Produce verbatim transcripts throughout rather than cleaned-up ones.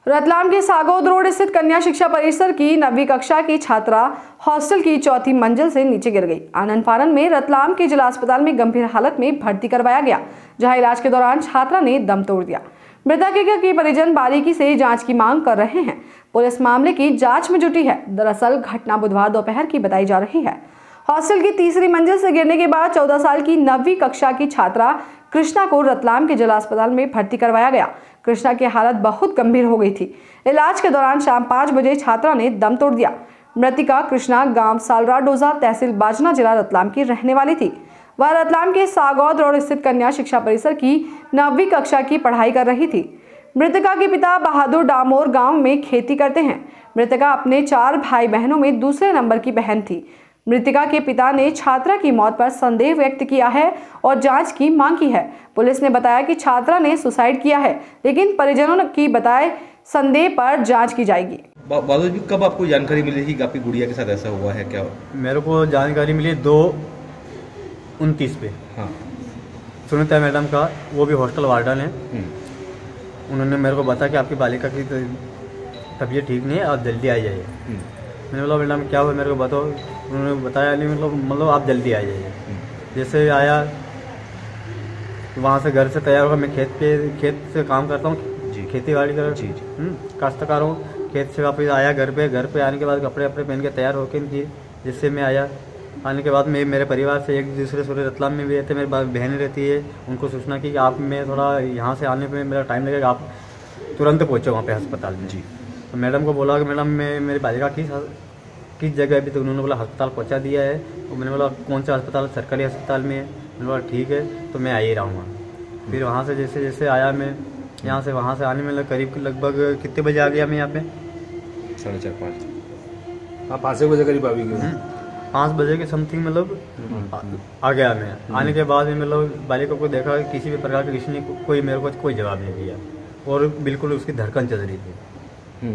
रतलाम के सागौद रोड स्थित कन्या शिक्षा परिसर की नवीं कक्षा की छात्रा हॉस्टल की चौथी मंजिल से नीचे गिर गई। आनन फानन में रतलाम के जिला अस्पताल में गंभीर हालत में भर्ती करवाया गया, जहां इलाज के दौरान छात्रा ने दम तोड़ दिया। मृतक के परिजन बारीकी से जांच की मांग कर रहे हैं। पुलिस मामले की जांच में जुटी है। दरअसल घटना बुधवार दोपहर की बताई जा रही है। हॉस्टल की तीसरी मंजिल से गिरने के बाद चौदह साल की नवीं कक्षा की छात्रा कृष्णा को रतलाम के जिला अस्पताल में भर्ती करवाया गया। कृष्णा की हालत बहुत गंभीर हो गई थी। इलाज के दौरान शाम पाँच बजे छात्रा ने दम तोड़ दिया। मृतिका कृष्णा गांव सालरा डोजा, तहसील बाजना, जिला रतलाम की रहने वाली थी। वह रतलाम के सागौद रोड स्थित कन्या शिक्षा परिसर की नवीं कक्षा की पढ़ाई कर रही थी। मृतका के पिता बहादुर डामोर गांव में खेती करते हैं। मृतका अपने चार भाई बहनों में दूसरे नंबर की बहन थी। मृतिका के पिता ने छात्रा की मौत पर संदेह व्यक्त किया है और जांच की मांग की है। पुलिस ने बताया कि छात्रा ने सुसाइड किया है, लेकिन परिजनों की बताए संदेह पर जांच की जाएगी। बादल जी, कब आपको जानकारी मिली कि आपकी गुड़िया के साथ ऐसा हुआ है? क्या मेरे को जानकारी मिली दो उनतीस पे। हाँ, सुनीता मैडम का, वो भी हॉस्टल वार्डन है। उन्होंने मेरे को बताया कि आपकी बालिका की तबीयत ठीक नहीं है, आप जल्दी आ जाइए। मैंने बोला मैडम क्या हुआ, मेरे को बताओ। उन्होंने बताया नहीं, मतलब मतलब आप जल्दी आ जाइए। जैसे आया वहाँ से, घर से तैयार होकर, मैं खेत पे खेत से काम करता हूँ, खेती बाड़ी कर काश्तकार हूँ। खेत से वापस आया घर पे। घर पे आने के बाद कपड़े अपने पहन के तैयार होकर किए। जिससे मैं आया, आने के बाद मैं मेरे परिवार से एक दूसरे सूर्य रतलाम में भी रहते, मेरी बहनें रहती है। उनको सूचना की कि आप, मैं थोड़ा यहाँ से आने में मेरा टाइम लगेगा, आप तुरंत पहुँचो वहाँ पे अस्पताल में। जी, तो मैडम को बोला कि मैडम मैं मेरी बालिका किस किस जगह अभी, तो उन्होंने बोला अस्पताल पहुँचा दिया है। और मैंने बोला कौन सा अस्पताल? सरकारी अस्पताल में है। मैंने बोला ठीक है, तो मैं आ ही रहूँगा। फिर वहाँ से जैसे जैसे आया मैं यहाँ से, वहाँ से आने में करीब लगभग कितने बजे आ गया मैं यहाँ पे? साढ़े चार पाँच हाँ पाँच एक बजे करीब आ भी गया। पाँच बजे के समथिंग मतलब आ, आ गया मैं। आने के बाद में मतलब बालिका को देखा, किसी भी प्रकार की किसी ने कोई मेरे को कोई जवाब नहीं दिया और बिल्कुल उसकी धड़कन चल रही थी।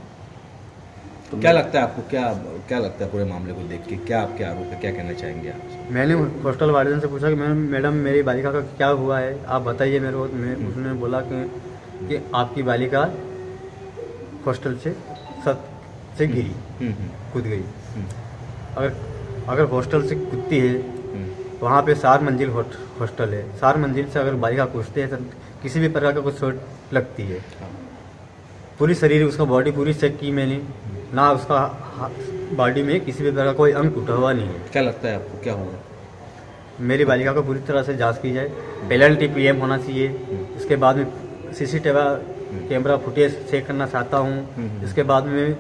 तो क्या लगता है आपको, क्या क्या लगता है पूरे मामले को देख के? क्या आपके आरोप है, क्या कहना चाहेंगे आप? मैंने हॉस्टल वार्डन से पूछा कि मैडम मेरी बालिका का क्या हुआ है, आप बताइए मेरे को। उसने बोला कि, कि आपकी बालिका हॉस्टल से छत से गिरी, कूद गई। अगर अगर हॉस्टल से कूदती है, वहाँ पे चार मंजिल हॉस्टल है, चार मंजिल से अगर बालिका कूदती है तो किसी भी प्रकार का कुछ चोट लगती है। पूरी शरीर, उसका बॉडी पूरी चेक की मैंने, ना उसका बॉडी में किसी भी प्रकार कोई अंग टूटा हुआ नहीं है। क्या लगता है आपको, क्या होगा? मेरी बालिका को पूरी तरह से जांच की जाए। पेनल्टी पीएम होना चाहिए। इसके बाद में सीसीटीवी कैमरा फुटेज चेक करना चाहता हूँ। इसके बाद में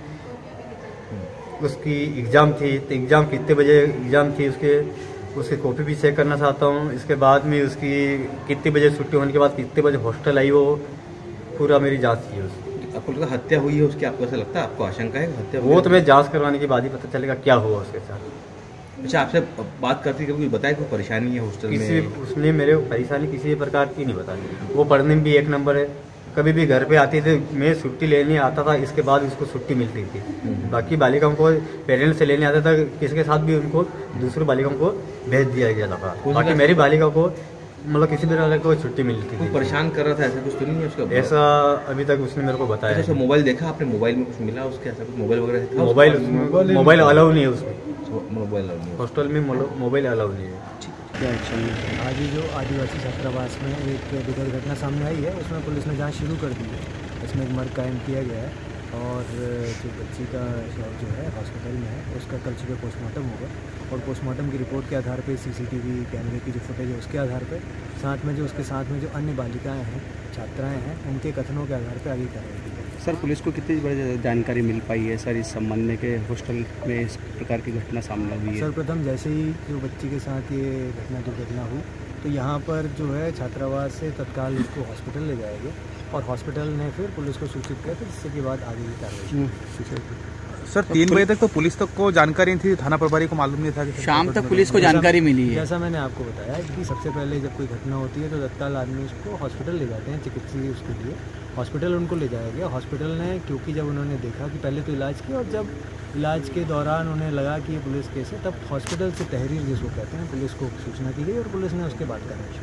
उसकी एग्ज़ाम थी, तो एग्ज़ाम कितने बजे एग्ज़ाम थी, उसके उसकी कॉपी भी चेक करना चाहता हूँ। इसके बाद में उसकी कितने बजे छुट्टी होने के बाद कितने बजे हॉस्टल आई, वो पूरा मेरी जाँच चाहिए उसकी। आपको लगता है हत्या हुई है उसकी? आपको ऐसा लगता है, आपको आशंका है हत्या? वो तो मैं जांच करवाने के बाद ही पता चलेगा क्या हुआ उसके साथ। अच्छा, आपसे बात करती कभी बताया कोई परेशानी है हॉस्टल में? किसी उसने मेरे परेशानी किसी भी प्रकार की नहीं बताई। वो पढ़ने में भी एक नंबर है। कभी भी घर पे आती थी, मैं छुट्टी लेने आता था, इसके बाद उसको छुट्टी मिलती थी। बाकी बालिकाओं को पेरेंट्स से लेने आता था, किसके साथ भी उनको दूसरी बालिकाओं को भेज दिया गया था। बाकी मेरी बालिका को मतलब किसी भी तरह को छुट्टी मिलती थी। परेशान कर रहा था, ऐसा कुछ तो नहीं है उसका? ऐसा अभी तक उसने मेरे को बताया। अच्छा, मोबाइल देखा आपने? मोबाइल में कुछ मिला उसके? ऐसा कुछ मोबाइल वगैरह था? मोबाइल मोबाइल अलाउ नहीं है उसमें। मोबाइल अलाउ नहीं, हॉस्टल में मोबाइल अलाउ नहीं है। क्या एक्शन है? आज ही जो आदिवासी छात्रावास में एक दुखद घटना सामने आई है, उसमें पुलिस ने जांच शुरू कर दी है। इसमें एक मर्ग कायम किया गया है और जो बच्ची का शव जो है हॉस्पिटल में है, उसका कल सुबह पोस्टमार्टम होगा और पोस्टमार्टम की रिपोर्ट के आधार पे, सीसीटीवी कैमरे की जो फुटेज है उसके आधार पे, साथ में जो उसके साथ में जो अन्य बालिकाएं हैं, छात्राएं हैं, उनके कथनों के आधार पे आगे कार्रवाई की जाएगी। सर, पुलिस को कितनी बड़ी जानकारी मिल पाई है सर इस संबंध में कि हॉस्टल में इस प्रकार की घटना सामने हुई है? सर्वप्रथम जैसे ही जो बच्ची के साथ ये घटना दुर्घटना हुई, तो यहाँ पर जो है छात्रावास से तत्काल उसको हॉस्पिटल ले जाया गया और हॉस्पिटल ने फिर पुलिस को सूचित किया, फिर इसके बाद आगे की कार्रवाई। सर, तीन बजे तक तो पुलिस तक को जानकारी थी, थाना प्रभारी को मालूम नहीं था कि शाम तक पुलिस को जानकारी मिली है। जैसा मैंने आपको बताया कि सबसे पहले जब कोई घटना होती है तो तत्काल आदमी उसको हॉस्पिटल ले जाते हैं चिकित्सीय उसके लिए। हॉस्पिटल उनको ले जाया गया। हॉस्पिटल ने, क्योंकि जब उन्होंने देखा कि पहले तो इलाज किया और जब इलाज के दौरान उन्हें लगा कि ये पुलिस केस है, तब हॉस्पिटल से तहरीर जिसको कहते हैं, पुलिस को सूचना की गई और पुलिस ने उसके बाद करना शुरू किया।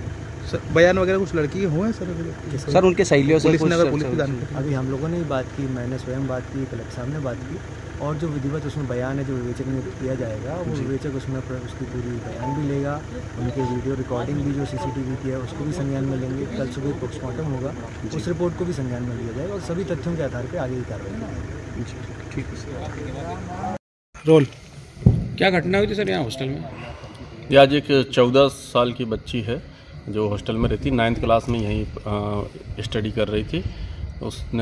सर बयान वगैरह कुछ लड़की के हुए हैं सर? सर उनके सहेलियों से पुलिस ने कुछ अगर पुलिस की चर्चा जानकारी अभी हम लोगों ने ही बात की, मैंने स्वयं बात की, कलेक्टर साहब ने बात की, और जो विधिवत उसमें बयान है जो विवेचक नियुक्त किया जाएगा वो विवेचक उसमें प्र- उसकी पूरी बयान भी लेगा, उनके वीडियो रिकॉर्डिंग भी जो सीसीटीवी की है उसको भी संज्ञान में लेंगे। कल सुबह पोस्टमार्टम होगा, उस रिपोर्ट को भी संज्ञान में लिया जाएगा और सभी तथ्यों के आधार पर आगे की कार्रवाई की। ठीक है। रोल क्या घटना हुई थी सर यहाँ हॉस्टल में? ये आज एक चौदह साल की बच्ची है जो हॉस्टल में रहती, नाइन्थ क्लास में यहीं स्टडी कर रही थी। उसने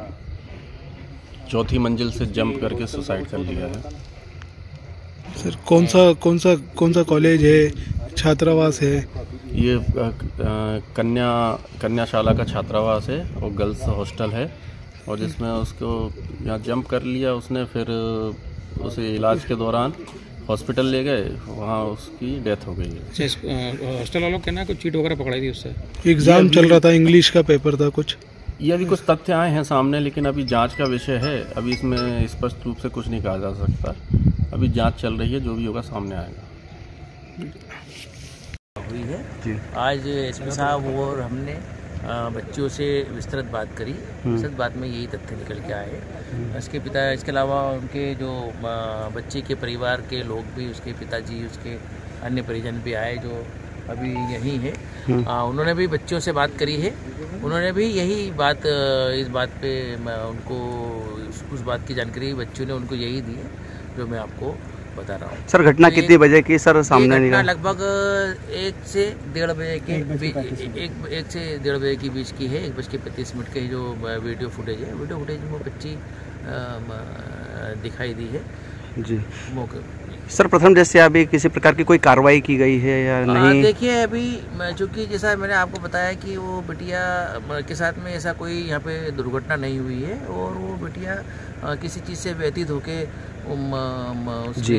चौथी मंजिल से जंप करके सुसाइड कर लिया है। सर कौन सा कौन सा कौन सा कॉलेज है, छात्रावास है? ये अ, अ, कन्या कन्याशाला का छात्रावास है और गर्ल्स हॉस्टल है, और जिसमें उसको यहाँ जंप कर लिया उसने। फिर उसे इलाज के दौरान हॉस्पिटल ले गए, वहाँ उसकी डेथ हो गई है। अच्छा, इस, अ, हॉस्टल वालों के ना कुछ चीट वगैरह पकड़ाई थी उससे? एग्जाम चल रहा था, इंग्लिश का पेपर था कुछ। ये अभी कुछ तथ्य आए हैं सामने, लेकिन अभी जांच का विषय है, अभी इसमें स्पष्ट रूप से कुछ नहीं कहा जा सकता। अभी जांच चल रही है, जो भी होगा सामने आएगा। हुई है आज एसपी साहब और हमने अ, बच्चों से विस्तृत बात करी। विस्तृत बात में यही तथ्य निकल के आए। उसके पिता, इसके अलावा उनके जो अ, बच्चे के परिवार के लोग भी, उसके पिताजी, उसके अन्य परिजन भी आए जो अभी यहीं है। आ, उन्होंने भी बच्चों से बात करी है। उन्होंने भी यही बात, इस बात पे मैं उनको उस, उस बात की जानकारी बच्चों ने उनको यही दी है जो मैं आपको बता रहा हूँ। सर घटना कितनी बजे की सर सामने घटना निकला? लगभग एक से डेढ़ बजे के बीच, एक एक से डेढ़ बजे के बीच की है। एक बज के पैंतीस मिनट के जो वीडियो फुटेज है, वीडियो फुटेज में बच्ची दिखाई दी है जी। मौके। सर प्रथम जैसे अभी किसी प्रकार की कोई कार्रवाई की गई है या नहीं? देखिए अभी चूँकि जैसा मैंने आपको बताया कि वो बिटिया के साथ में ऐसा कोई यहाँ पे दुर्घटना नहीं हुई है, और वो बिटिया आ, किसी चीज़ से व्यतीत होके उसके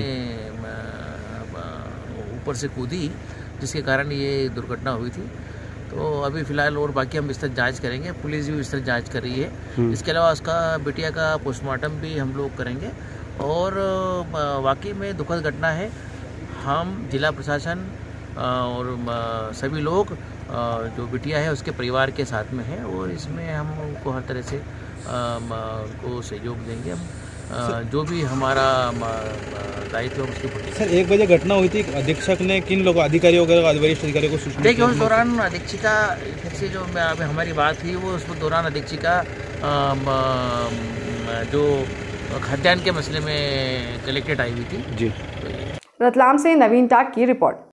ऊपर से कूदी, जिसके कारण ये दुर्घटना हुई थी। तो अभी फ़िलहाल और बाकी हम विस्तृत जांच करेंगे, पुलिस भी विस्तृत जांच कर रही है। इसके अलावा उसका बिटिया का पोस्टमार्टम भी हम लोग करेंगे। और वाकई में दुखद घटना है। हम जिला प्रशासन और सभी लोग जो बिटिया है उसके परिवार के साथ में है, और इसमें हम उनको हर तरह से को सहयोग देंगे। हम जो भी हमारा दायित्व है उसकी पूर्ति। सर एक बजे घटना हुई थी, अधीक्षक ने किन लोगों अधिकारियों वगैरह वरिष्ठ अधिकारियों को सूचना? देखिए उस दौरान अधीक्षिका फिर से जो अभी हमारी बात हुई वो उस दौरान अधीक्षिका जो खाद्यान्न के मसले में कलेक्टेड आई हुई थी जी। रतलाम से नवीन टाक की रिपोर्ट।